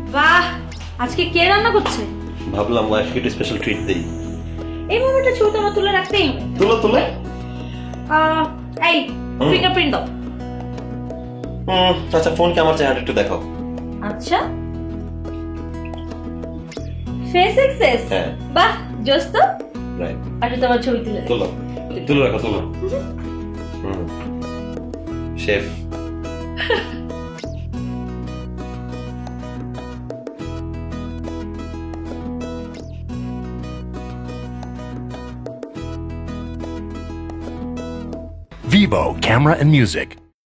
বাহ, আজকে কে রান্না করছে? ভাবলাম ওয়াইফকে একটু স্পেশাল ট্রিট দেই। এই মোমেন্টে ছবি তোমার তুলে রাখতেই হবে। তুলে এই ফিঙ্গারপ্রিন্ট দাও। আচ্ছা, ফোনকে আমার চেহারা একটু দেখাও। আচ্ছা, ফেস এক্সেস। বাহ, জোস তো। রাইট, আচ্ছা তোমার ছবি তুলে রাখো। Chef. Vivo Camera and Music.